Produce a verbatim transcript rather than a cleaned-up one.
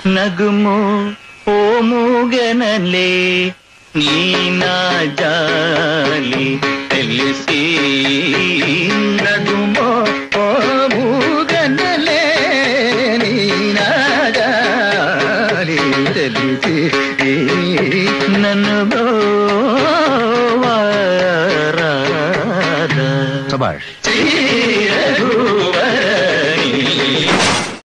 నగుమో ఓ మూగనలే నీ నా జాలి తెలిసి నగుమో ఓ మూగనలే నీ నా జాలి తెలిసి నన్ను సబాష్.